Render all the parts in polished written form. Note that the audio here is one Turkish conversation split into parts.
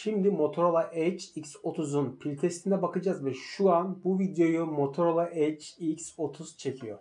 Şimdi Motorola Edge X30'un pil testine bakacağız ve şu an bu videoyu Motorola Edge X30 çekiyor.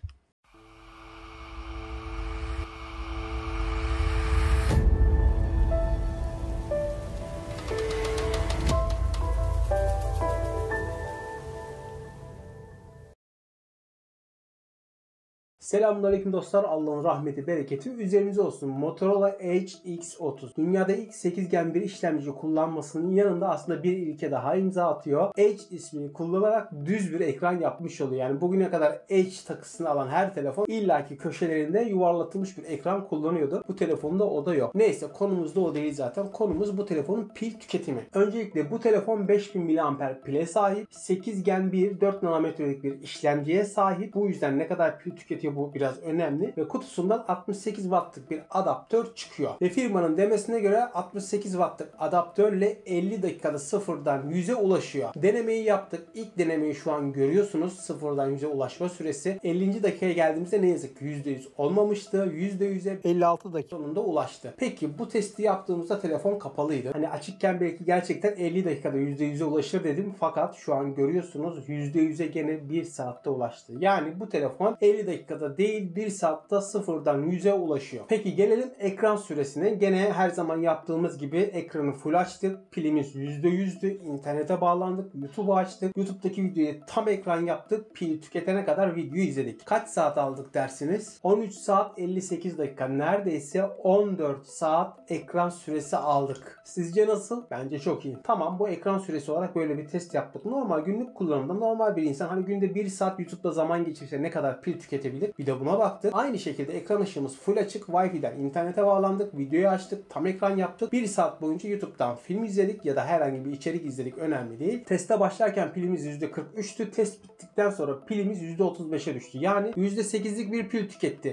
Selamünaleyküm dostlar. Allah'ın rahmeti, bereketi üzerinize olsun. Motorola Edge X30. Dünyada ilk 8 Gen bir işlemci kullanmasının yanında aslında bir ilke daha imza atıyor. Edge ismini kullanarak düz bir ekran yapmış oluyor. Yani bugüne kadar Edge takısını alan her telefon illaki köşelerinde yuvarlatılmış bir ekran kullanıyordu. Bu telefonda o da yok. Neyse, konumuz da o değil zaten. Konumuz bu telefonun pil tüketimi. Öncelikle bu telefon 5000 mAh pile sahip. 8 Gen 1 4 nanometrelik bir işlemciye sahip. Bu yüzden ne kadar pil tüketiyor bu biraz önemli ve kutusundan 68 wattlık bir adaptör çıkıyor. Ve firmanın demesine göre 68 wattlık adaptörle 50 dakikada sıfırdan 100'e ulaşıyor. Denemeyi yaptık. İlk denemeyi şu an görüyorsunuz. Sıfırdan 100'e ulaşma süresi. 50. dakikaya geldiğimizde ne yazık ki %100 olmamıştı. %100'e 56 dakika sonunda ulaştı. Peki bu testi yaptığımızda telefon kapalıydı. Hani açıkken belki gerçekten 50 dakikada %100'e ulaşır dedim. Fakat şu an görüyorsunuz %100'e gene 1 saatte ulaştı. Yani bu telefon 50 dakikada değil 1 saatte sıfırdan 100'e ulaşıyor. Peki gelelim ekran süresine. Gene her zaman yaptığımız gibi ekranı full açtık. Pilimiz %100'dü. İnternete bağlandık. YouTube'u açtık. YouTube'daki videoyu tam ekran yaptık. Pil tüketene kadar videoyu izledik. Kaç saat aldık dersiniz? 13 saat 58 dakika. Neredeyse 14 saat ekran süresi aldık. Sizce nasıl? Bence çok iyi. Tamam, bu ekran süresi olarak böyle bir test yaptık. Normal günlük kullanımda normal bir insan hani günde 1 saat YouTube'da zaman geçirse ne kadar pil tüketebilir? Bir de buna baktık. Aynı şekilde ekran ışığımız full açık. Wi-Fi'den internete bağlandık. Videoyu açtık. Tam ekran yaptık. 1 saat boyunca YouTube'dan film izledik ya da herhangi bir içerik izledik. Önemli değil. Teste başlarken pilimiz %43'tü. Test bittikten sonra pilimiz %35'e düştü. Yani %8'lik bir pil tüketti.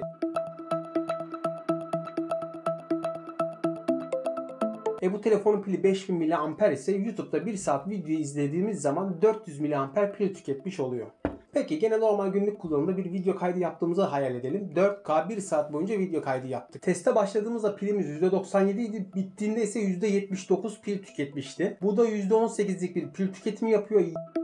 Bu telefonun pili 5000 mAh ise YouTube'da 1 saat video izlediğimiz zaman 400 mAh pil tüketmiş oluyor. Peki gene normal günlük kullanımda bir video kaydı yaptığımızı hayal edelim. 4K 1 saat boyunca video kaydı yaptık. Teste başladığımızda pilimiz %97 idi. Bittiğinde ise %79 pil tüketmişti. Bu da %18'lik bir pil tüketimi yapıyor.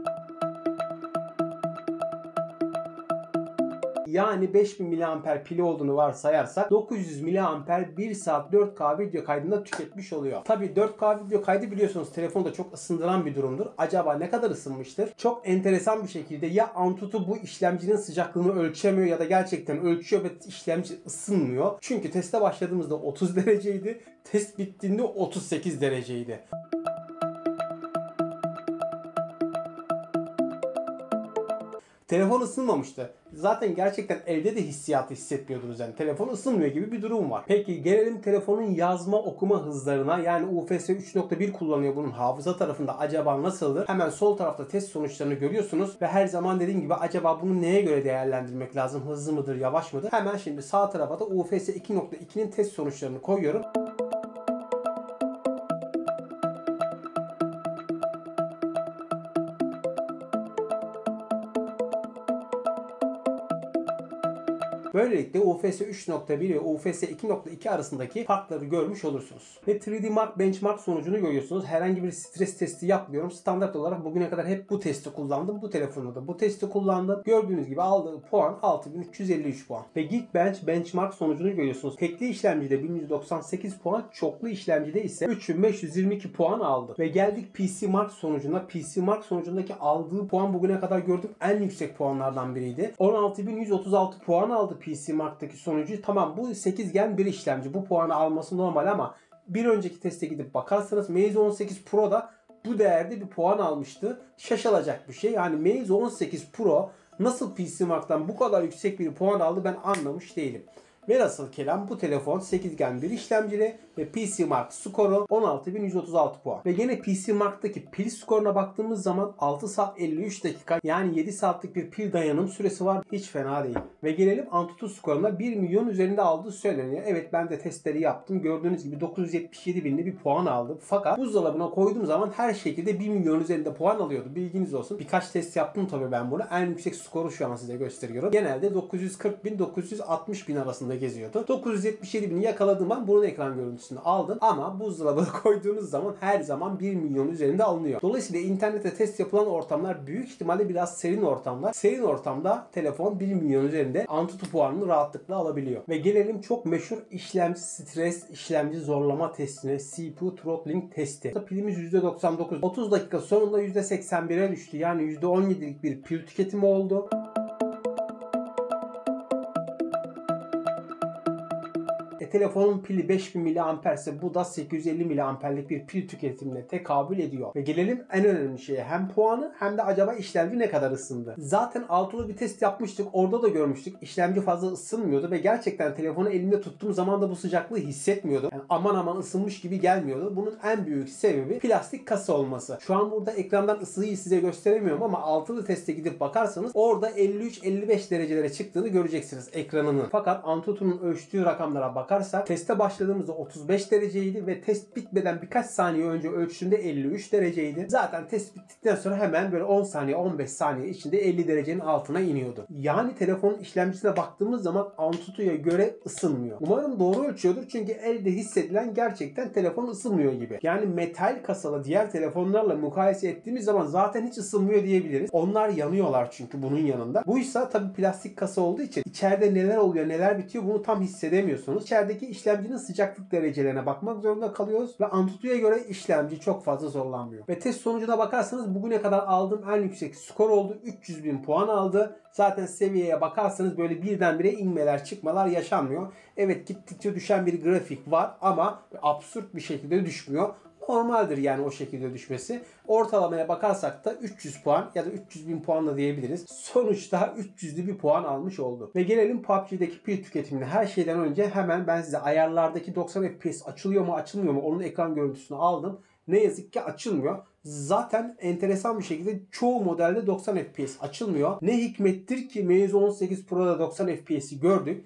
Yani 5000 mAh pili olduğunu varsayarsak 900 mAh 1 saat 4K video kaydında tüketmiş oluyor. Tabi 4K video kaydı biliyorsunuz telefonda çok ısındıran bir durumdur. Acaba ne kadar ısınmıştır? Çok enteresan bir şekilde ya Antutu bu işlemcinin sıcaklığını ölçemiyor ya da gerçekten ölçüyor ve işlemci ısınmıyor. Çünkü teste başladığımızda 30 dereceydi. Test bittiğinde 38 dereceydi. Telefon ısınmamıştı. Zaten gerçekten evde de hissiyatı hissetmiyordunuz yani. Telefon ısınmıyor gibi bir durum var. Peki gelelim telefonun yazma okuma hızlarına. Yani UFS 3.1 kullanıyor bunun hafıza tarafında. Acaba nasıldır? Hemen sol tarafta test sonuçlarını görüyorsunuz. Ve her zaman dediğim gibi acaba bunu neye göre değerlendirmek lazım? Hızlı mıdır, yavaş mıdır? Hemen şimdi sağ tarafa da UFS 2.2'nin test sonuçlarını koyuyorum. Böylelikle UFS 3.1 ve UFS 2.2 arasındaki farkları görmüş olursunuz. Ve 3D Mark benchmark sonucunu görüyorsunuz. Herhangi bir stres testi yapmıyorum. Standart olarak bugüne kadar hep bu testi kullandım. Bu telefonda da bu testi kullandım. Gördüğünüz gibi aldığı puan 6353 puan. Ve Geekbench benchmark sonucunu görüyorsunuz. Tekli işlemcide 1198 puan, çoklu işlemcide ise 3522 puan aldı. Ve geldik PC Mark sonucuna. PC Mark sonucundaki aldığı puan bugüne kadar gördüğüm en yüksek puanlardan biriydi. 16136 puan aldı PC Mark'taki sonucu. Tamam, bu 8 Gen bir işlemci. Bu puanı alması normal ama bir önceki teste gidip bakarsanız Meizu 18 Pro da bu değerde bir puan almıştı. Şaşılacak bir şey. Yani Meizu 18 Pro nasıl PC Mark'tan bu kadar yüksek bir puan aldı ben anlamış değilim. Velhasıl kelam bu telefon 8 Gen bir işlemcili ve PC Mark skoru 16136 puan. Ve gene PC Mark'taki pil skoruna baktığımız zaman 6 saat 53 dakika yani 7 saatlik bir pil dayanım süresi var. Hiç fena değil. Ve gelelim Antutu skoruna 1 milyon üzerinde aldığı söyleniyor. Evet, ben de testleri yaptım. Gördüğünüz gibi 977 binli bir puan aldı. Fakat buzdolabına koyduğum zaman her şekilde 1 milyon üzerinde puan alıyordu. Bilginiz olsun. Birkaç test yaptım tabii ben bunu. En yüksek skoru şu an size gösteriyorum. Genelde 940 bin 960 bin arasında geziyordu. 977.000'i yakaladığım an bunun ekran görüntüsünü aldım ama buzdolabına koyduğunuz zaman her zaman 1 milyon üzerinde alınıyor. Dolayısıyla internette test yapılan ortamlar büyük ihtimalle biraz serin ortamlar. Serin ortamda telefon 1 milyon üzerinde Antutu puanını rahatlıkla alabiliyor. Ve gelelim çok meşhur işlemci stres, işlemci zorlama testine, CPU throttling testi. Pilimiz %99. 30 dakika sonunda %81'e düştü. Yani %17'lik bir pil tüketimi oldu. Telefonun pili 5000 mAh ise bu da 850 mAh'lik bir pil tüketimine tekabül ediyor. Ve gelelim en önemli şeye. Hem puanı hem de acaba işlemci ne kadar ısındı? Zaten altılı bir test yapmıştık. Orada da görmüştük. İşlemci fazla ısınmıyordu ve gerçekten telefonu elimde tuttuğum zaman da bu sıcaklığı hissetmiyordum. Yani aman aman ısınmış gibi gelmiyordu. Bunun en büyük sebebi plastik kasa olması. Şu an burada ekrandan ısıyı size gösteremiyorum ama altılı teste gidip bakarsanız orada 53-55 derecelere çıktığını göreceksiniz ekranının. Fakat Antutu'nun ölçtüğü rakamlara bakarsanız teste başladığımızda 35 dereceydi ve test bitmeden birkaç saniye önce ölçtüğümde 53 dereceydi. Zaten test bittikten sonra hemen böyle 10 saniye 15 saniye içinde 50 derecenin altına iniyordu. Yani telefonun işlemcisine baktığımız zaman Antutu'ya göre ısınmıyor. Umarım doğru ölçüyordur çünkü elde hissedilen gerçekten telefon ısınmıyor gibi. Yani metal kasalı diğer telefonlarla mukayese ettiğimiz zaman zaten hiç ısınmıyor diyebiliriz. Onlar yanıyorlar çünkü bunun yanında. Buysa tabii plastik kasa olduğu için içeride neler oluyor neler bitiyor bunu tam hissedemiyorsunuz. İçerideki işlemcinin sıcaklık derecelerine bakmak zorunda kalıyoruz ve Antutu'ya göre işlemci çok fazla zorlanmıyor. Ve test sonucuna bakarsanız bugüne kadar aldığım en yüksek skor oldu. 300.000 puan aldı. Zaten seviyeye bakarsanız böyle birdenbire inmeler çıkmalar yaşanmıyor. Evet gittikçe düşen bir grafik var ama absürt bir şekilde düşmüyor. Normaldir yani o şekilde düşmesi. Ortalamaya bakarsak da 300 puan ya da 300.000 puan da diyebiliriz. Sonuçta 300'lü bir puan almış oldu. Ve gelelim PUBG'deki pil tüketimine. Her şeyden önce hemen ben size ayarlardaki 90 FPS açılıyor mu açılmıyor mu onun ekran görüntüsünü aldım. Ne yazık ki açılmıyor. Zaten enteresan bir şekilde çoğu modelde 90 FPS açılmıyor. Ne hikmettir ki Meizu 18 Pro'da 90 FPS'i gördük.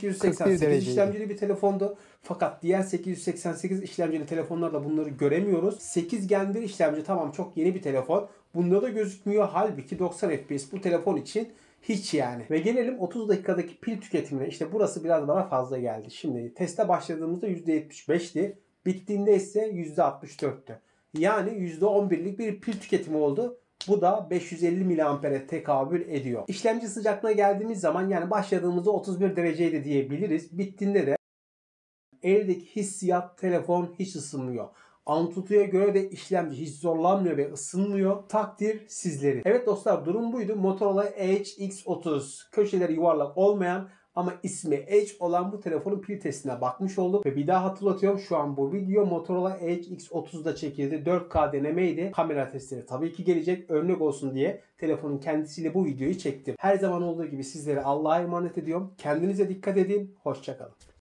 888 işlemcili bir telefondu. Fakat diğer 888 işlemcili telefonlarda bunları göremiyoruz. 8 Gen 1 işlemci tamam çok yeni bir telefon. Bunda da gözükmüyor. Halbuki 90 FPS bu telefon için hiç yani. Ve gelelim 30 dakikadaki pil tüketimine. İşte burası biraz bana fazla geldi. Şimdi teste başladığımızda %75'ti. Bittiğinde ise %64'tü. Yani %11'lik bir pil tüketimi oldu. Bu da 550 mAh'e tekabül ediyor. İşlemci sıcaklığına geldiğimiz zaman yani başladığımızda 31 dereceydi diyebiliriz. Bittiğinde de eldeki hissiyat telefon hiç ısınmıyor. Antutu'ya göre de işlemci hiç zorlanmıyor ve ısınmıyor. Takdir sizlerin. Evet dostlar durum buydu. Motorola Edge X30 köşeleri yuvarlak olmayan ama ismi Edge olan bu telefonun pil testine bakmış olduk. Ve bir daha hatırlatıyorum şu an bu video Motorola Edge X30'da çekildi. 4K denemeydi. Kamera testleri tabii ki gelecek. Örnek olsun diye telefonun kendisiyle bu videoyu çektim. Her zaman olduğu gibi sizlere Allah'a emanet ediyorum. Kendinize dikkat edin. Hoşça kalın.